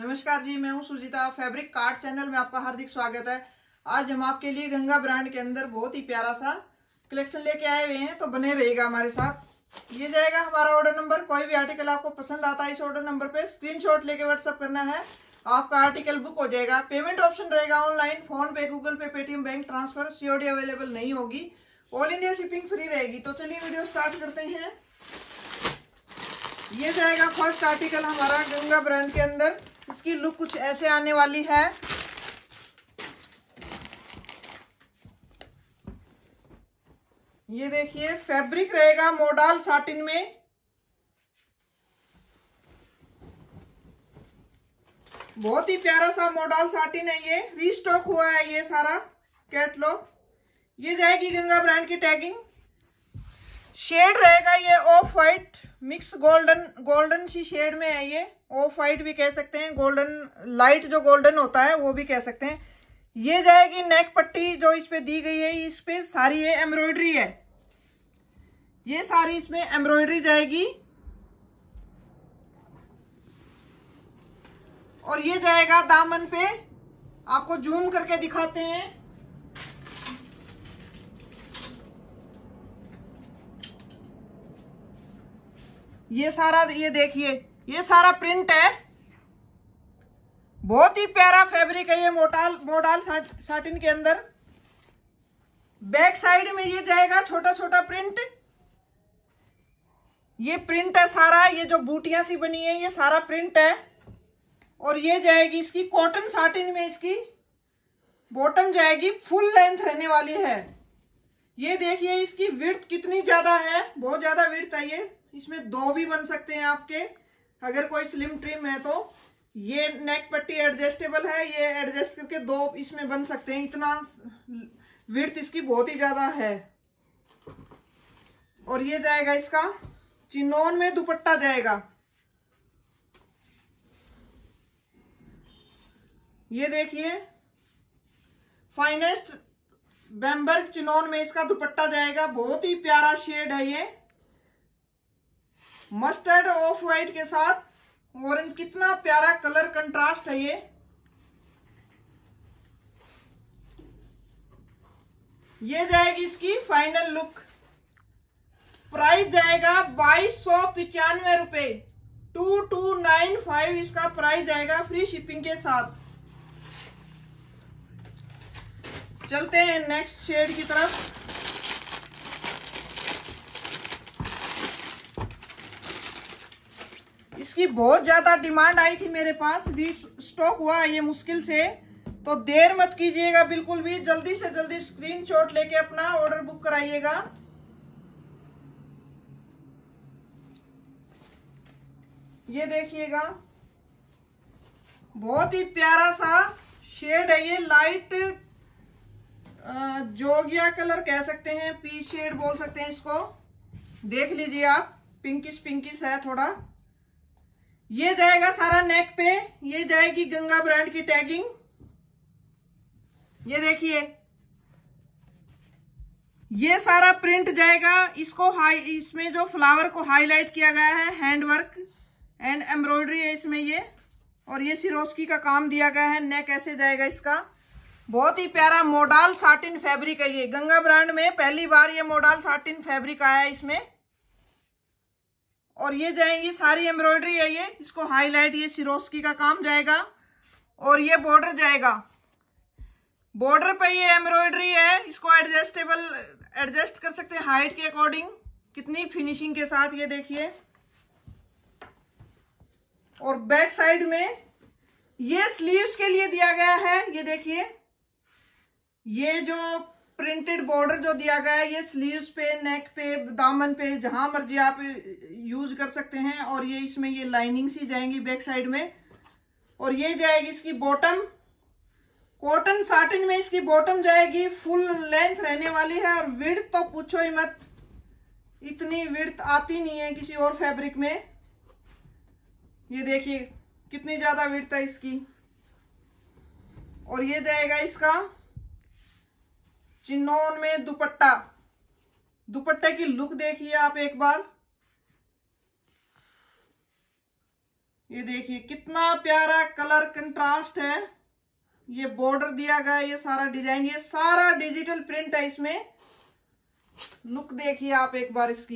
नमस्कार जी, मैं हूं सुजीता। फैब्रिक कार्ड चैनल में आपका हार्दिक स्वागत है। आज हम आपके लिए गंगा ब्रांड के अंदर बहुत ही प्यारा सा कलेक्शन लेके आए हुए हैं, तो बने रहेगा हमारे साथ। ये जाएगा हमारा ऑर्डर नंबर। कोई भी आर्टिकल आपको पसंद आता है इस ऑर्डर नंबर पे स्क्रीनशॉट लेके व्हाट्सअप करना है, आपका आर्टिकल बुक हो जाएगा। पेमेंट ऑप्शन रहेगा online, PhonePe, Google pay, Paytm, bank transfer. COD available नहीं होगी, ऑल इंडिया शिपिंग फ्री रहेगी। तो चलिए वीडियो स्टार्ट करते हैं। ये जाएगा फर्स्ट आर्टिकल हमारा गंगा ब्रांड के अंदर। इसकी लुक कुछ ऐसे आने वाली है। ये देखिए, फैब्रिक रहेगा मोडाल साटिन में। बहुत ही प्यारा सा मोडाल साटिन है। ये रीस्टॉक हुआ है ये सारा कैटलॉग। ये जाएगी गंगा ब्रांड की टैगिंग। शेड रहेगा ये ऑफ वाइट मिक्स गोल्डन सी शेड में है। ये ऑफ वाइट भी कह सकते हैं, गोल्डन लाइट जो गोल्डन होता है वो भी कह सकते हैं। ये जाएगी नेक पट्टी जो इस पे दी गई है। इस पे सारी ये एम्ब्रॉयडरी है, ये सारी इसमें एम्ब्रॉयडरी जाएगी। और ये जाएगा दामन पे, आपको जूम करके दिखाते हैं। ये सारा, ये देखिए, ये सारा प्रिंट है। बहुत ही प्यारा फैब्रिक है ये मोडाल साटिन के अंदर। बैक साइड में ये जाएगा छोटा छोटा प्रिंट। ये प्रिंट है सारा, ये जो बूटियां सी बनी है ये सारा प्रिंट है। और ये जाएगी इसकी कॉटन साटिन में। इसकी बॉटम जाएगी फुल लेंथ रहने वाली है। ये देखिए इसकी विड्थ कितनी ज्यादा है, बहुत ज्यादा विड्थ है ये। इसमें दो भी बन सकते हैं आपके, अगर कोई स्लिम ट्रिम है तो। ये नेक पट्टी एडजस्टेबल है, ये एडजस्ट करके दो इसमें बन सकते हैं। इतना विड्थ इसकी बहुत ही ज्यादा है। और ये जाएगा इसका चिनोन में दुपट्टा जाएगा। ये देखिए फाइनेस्ट बैम्बर्ग चिनोन में इसका दुपट्टा जाएगा। बहुत ही प्यारा शेड है ये, मस्टर्ड ऑफ वाइट के साथ ऑरेंज। कितना प्यारा कलर कंट्रास्ट है ये। ये जाएगी इसकी फाइनल लुक। प्राइस जाएगा 2295 रुपए, 2295 इसका प्राइस जाएगा फ्री शिपिंग के साथ। चलते हैं नेक्स्ट शेड की तरफ। इसकी बहुत ज्यादा डिमांड आई थी मेरे पास, स्टॉक हुआ है ये मुश्किल से। तो देर मत कीजिएगा बिल्कुल भी, जल्दी से जल्दी स्क्रीनशॉट लेके अपना ऑर्डर बुक कराइएगा। ये देखिएगा, बहुत ही प्यारा सा शेड है ये। लाइट जोगिया कलर कह सकते हैं, पीच शेड बोल सकते हैं इसको। देख लीजिए आप, पिंकिश है थोड़ा। ये जाएगा सारा नेक पे। ये जाएगी गंगा ब्रांड की टैगिंग। ये देखिए, ये सारा प्रिंट जाएगा। इसको इसमें जो फ्लावर को हाईलाइट किया गया है, हैंडवर्क एंड एम्ब्रॉयडरी है इसमें ये। और ये सिरोस्की का काम दिया गया है। नेक ऐसे जाएगा इसका। बहुत ही प्यारा मोडाल साटिन फैब्रिक है ये। गंगा ब्रांड में पहली बार ये मोडाल साटिन फैब्रिक आया है इसमें। और ये जाएंगी सारी एम्ब्रॉयडरी है ये। इसको हाईलाइट, ये सिरोस्की का काम जाएगा। और ये बॉर्डर जाएगा, बॉर्डर पे ये एम्ब्रॉयडरी है। इसको एडजस्ट कर सकते हैं हाइट के अकॉर्डिंग। कितनी फिनिशिंग के साथ, ये देखिए। और बैक साइड में ये स्लीव्स के लिए दिया गया है। ये देखिए, ये जो प्रिंटेड बॉर्डर जो दिया गया है, ये स्लीव्स पे, नेक पे, दामन पे, जहां मर्जी आप यूज कर सकते हैं। और ये इसमें ये लाइनिंग सी जाएंगी बैक साइड में। और ये जाएगी इसकी बॉटम, कॉटन साटिन में इसकी बॉटम जाएगी। फुल लेंथ रहने वाली है। और विड्थ तो पूछो ही मत, इतनी विड्थ आती नहीं है किसी और फैब्रिक में। ये देखिए कितनी ज्यादा विड्थ है इसकी। और ये जाएगा इसका चिनोन में दुपट्टा। दुपट्टे की लुक देखिए आप एक बार। ये देखिए कितना प्यारा कलर कंट्रास्ट है। ये बॉर्डर दिया गया है, ये सारा डिजाइन, ये सारा डिजिटल प्रिंट है। इसमें लुक देखिए आप एक बार इसकी।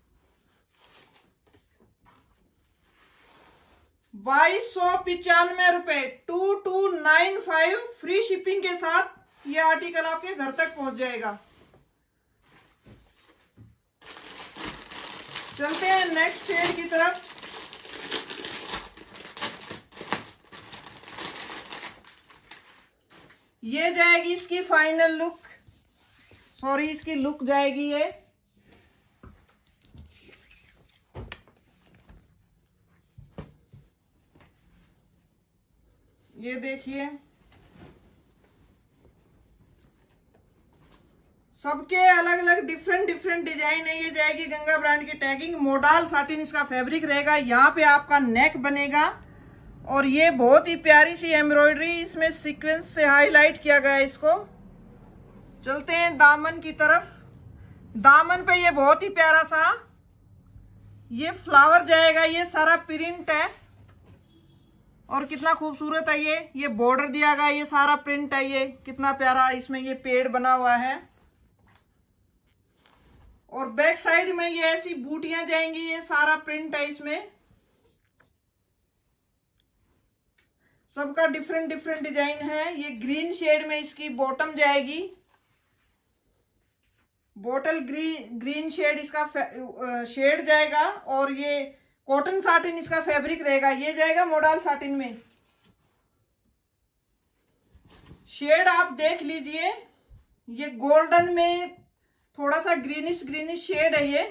2295 रुपए, 2295 फ्री शिपिंग के साथ ये आर्टिकल आपके घर तक पहुंच जाएगा। चलते हैं नेक्स्ट शेड की तरफ। ये जाएगी इसकी फाइनल लुक, सॉरी इसकी लुक जाएगी ये देखिए सबके अलग अलग डिफरेंट डिजाइन है। ये जाएगी गंगा ब्रांड की टैगिंग, मोडाल साटिन इसका फैब्रिक रहेगा। यहाँ पे आपका नेक बनेगा और ये बहुत ही प्यारी सी एम्ब्रॉयडरी इसमें सीक्वेंस से हाईलाइट किया गया है इसको। चलते हैं दामन की तरफ। दामन पे ये बहुत ही प्यारा सा ये फ्लावर जाएगा, ये सारा प्रिंट है और कितना खूबसूरत है। ये बॉर्डर दिया गया, ये सारा प्रिंट है, ये कितना प्यारा इसमें ये पेड़ बना हुआ है। और बैक साइड में ये ऐसी बूटियां जाएंगी, ये सारा प्रिंट है इसमें। सबका डिफरेंट डिजाइन है। ये ग्रीन शेड में इसकी बॉटम जाएगी, बोटल ग्रीन शेड इसका शेड जाएगा और ये कॉटन साटिन इसका फैब्रिक रहेगा। ये जाएगा मोडाल साटिन में। शेड आप देख लीजिए, ये गोल्डन में थोड़ा सा ग्रीनिश शेड है। ये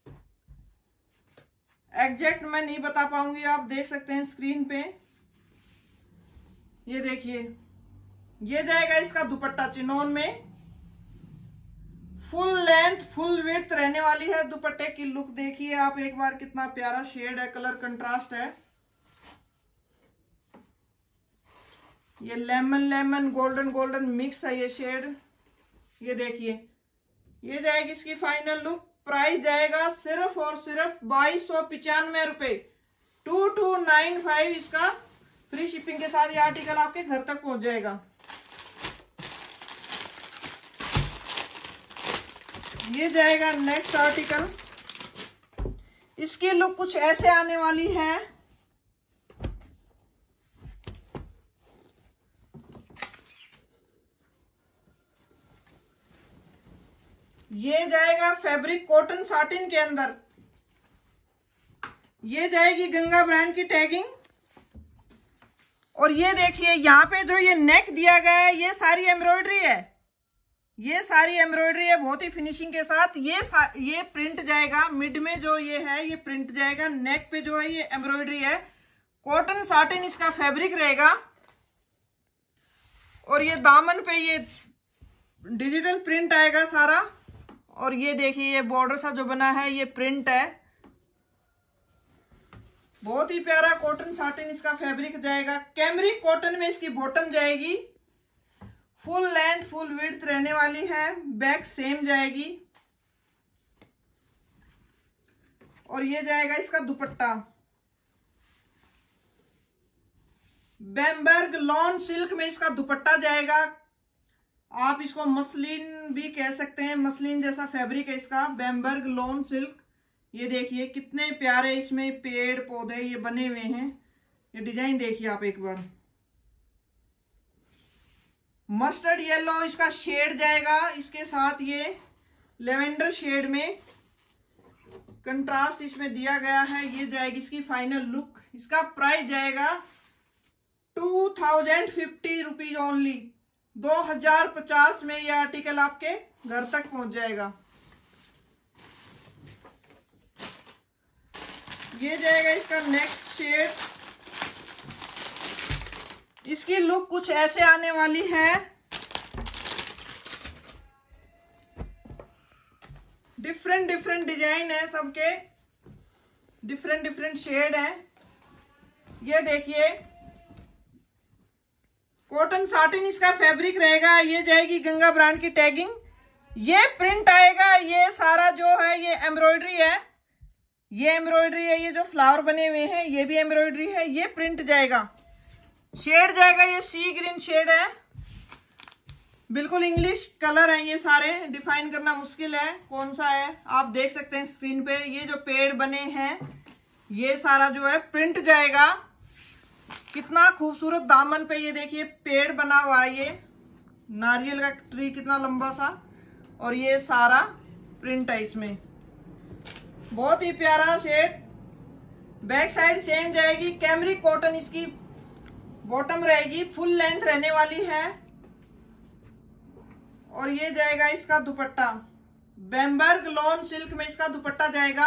एग्जैक्ट मैं नहीं बता पाऊंगी, आप देख सकते हैं स्क्रीन पे। ये देखिए ये जाएगा इसका दुपट्टा चिनोन में, फुल लेंथ फुल विड्थ रहने वाली है। दुपट्टे की लुक देखिए आप एक बार, कितना प्यारा शेड है, कलर कंट्रास्ट है। ये लेमन गोल्डन मिक्स है ये शेड। ये देखिए ये जाएगी इसकी फाइनल लुक। प्राइस जाएगा सिर्फ और सिर्फ 2295 रुपए, 2295 इसका फ्री शिपिंग के साथ ये आर्टिकल आपके घर तक पहुंच जाएगा। ये जाएगा नेक्स्ट आर्टिकल। इसकी लुक कुछ ऐसे आने वाली है। ये जाएगा फैब्रिक कॉटन साटिन के अंदर। ये जाएगी गंगा ब्रांड की टैगिंग। और ये देखिए यहाँ पे जो ये नेक दिया गया है, ये सारी एम्ब्रॉयडरी है, ये सारी एम्ब्रॉयडरी है बहुत ही फिनिशिंग के साथ। ये प्रिंट जाएगा मिड में, जो ये है ये प्रिंट जाएगा। नेक पे जो है ये एम्ब्रॉयडरी है, कॉटन साटिन इसका फैब्रिक रहेगा। और ये दामन पे ये डिजिटल प्रिंट आएगा सारा। और ये देखिए ये बॉर्डर सा जो बना है ये प्रिंट है, बहुत ही प्यारा कॉटन साटिन इसका फैब्रिक जाएगा। कैमरिक कॉटन में इसकी बॉटम जाएगी, फुल लेंथ फुल विड्थ रहने वाली है। बैक सेम जाएगी। और ये जाएगा इसका दुपट्टा, बैम्बर्ग लॉन सिल्क में इसका दुपट्टा जाएगा। आप इसको मसलिन भी कह सकते हैं, मसलिन जैसा फैब्रिक है इसका, बैम्बर्ग लॉन सिल्क। ये देखिए कितने प्यारे इसमें पेड़ पौधे ये बने हुए हैं। ये डिजाइन देखिए आप एक बार। मस्टर्ड येलो इसका शेड जाएगा, इसके साथ ये लेवेंडर शेड में कंट्रास्ट इसमें दिया गया है। ये जाएगी इसकी फाइनल लुक। इसका प्राइस जाएगा 2050 रुपीज ओनली। 2050 में ये आर्टिकल आपके घर तक पहुंच जाएगा। ये जाएगा इसका नेक्स्ट शेड। इसकी लुक कुछ ऐसे आने वाली है। डिफरेंट डिजाइन है, सबके डिफरेंट शेड है। ये देखिए कॉटन साटिन इसका फैब्रिक रहेगा। ये जाएगी गंगा ब्रांड की टैगिंग। ये प्रिंट आएगा, ये सारा जो है ये एम्ब्रॉयडरी है। ये एम्ब्रॉयडरी है, ये जो फ्लावर बने हुए हैं ये भी एम्ब्रॉयडरी है। ये प्रिंट जाएगा, शेड जाएगा, ये सी ग्रीन शेड है, बिल्कुल इंग्लिश कलर है। ये सारे डिफाइन करना मुश्किल है कौन सा है, आप देख सकते हैं स्क्रीन पे। ये जो पेड़ बने हैं ये सारा जो है प्रिंट जाएगा। कितना खूबसूरत दामन पे ये देखिए पेड़ बना हुआ है, ये नारियल का ट्री कितना लंबा सा, और ये सारा प्रिंट है इसमें। बहुत ही प्यारा शेड। बैक साइड सेम जाएगी, कैमरिक कॉटन इसकी बॉटम रहेगी, फुल लेंथ रहने वाली है। और ये जाएगा इसका दुपट्टा, बैम्बर्ग लॉन सिल्क में इसका दुपट्टा जाएगा।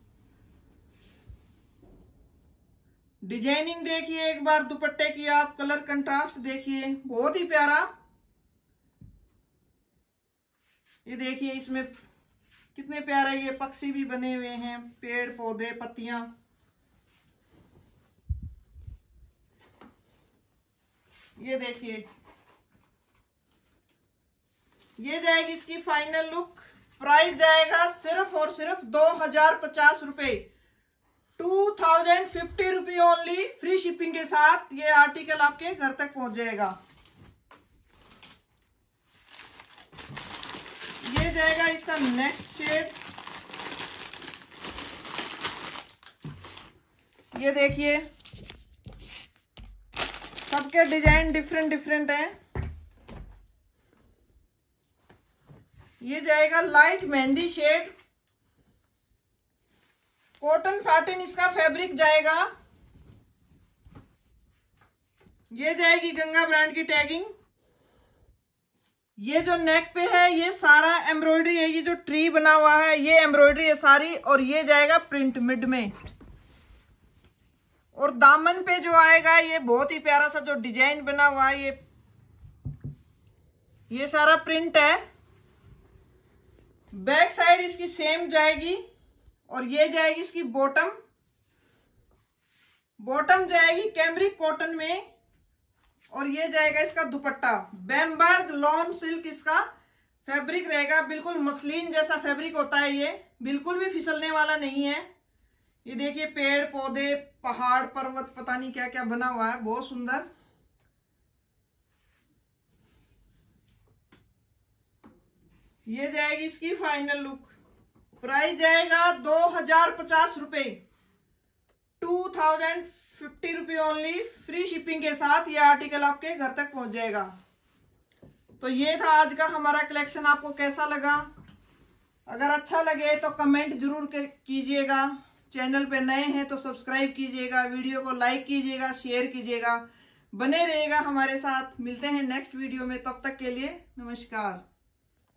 डिजाइनिंग देखिए एक बार दुपट्टे की, आप कलर कंट्रास्ट देखिए, बहुत ही प्यारा। ये देखिए इसमें कितने प्यारे ये पक्षी भी बने हुए हैं, पेड़ पौधे पत्तियां। ये देखिए, ये जाएगी इसकी फाइनल लुक। प्राइस जाएगा सिर्फ और सिर्फ 2050 रुपए, 2050 रुपये ओनली, फ्री शिपिंग के साथ ये आर्टिकल आपके घर तक पहुंच जाएगा। ये जाएगा इसका नेक्स्ट शेड। ये देखिए सबके डिजाइन डिफरेंट डिफरेंट है। ये जाएगा light mehndi shade, cotton satin इसका फैब्रिक जाएगा। ये जाएगी गंगा ब्रांड की टैगिंग। ये जो नेक पे है ये सारा एम्ब्रॉयडरी है, ये जो ट्री बना हुआ है ये एम्ब्रॉयडरी है सारी। और ये जाएगा प्रिंट मिड में। और दामन पे जो आएगा ये बहुत ही प्यारा सा जो डिजाइन बना हुआ है, ये सारा प्रिंट है। बैक साइड इसकी सेम जाएगी। और ये जाएगी इसकी बॉटम, बॉटम जाएगी कैमरिक कॉटन में। और ये जाएगा इसका दुपट्टा, बैम्बर्ग लॉन सिल्क इसका फैब्रिक रहेगा, बिल्कुल मसलिन जैसा फैब्रिक होता है, ये बिल्कुल भी फिसलने वाला नहीं है। ये देखिए पेड़ पौधे पहाड़ पर्वत पता नहीं क्या क्या बना हुआ है, बहुत सुंदर। ये जाएगी इसकी फाइनल लुक। प्राइस जाएगा 2050 रुपए, 2050 रुपये ओनली, फ्री शिपिंग के साथ ये आर्टिकल आपके घर तक पहुंच जाएगा। तो ये था आज का हमारा कलेक्शन। आपको कैसा लगा? अगर अच्छा लगे तो कमेंट जरूर कीजिएगा। चैनल पे नए हैं तो सब्सक्राइब कीजिएगा, वीडियो को लाइक कीजिएगा, शेयर कीजिएगा, बने रहिएगा हमारे साथ। मिलते हैं नेक्स्ट वीडियो में, तब तक के लिए नमस्कार।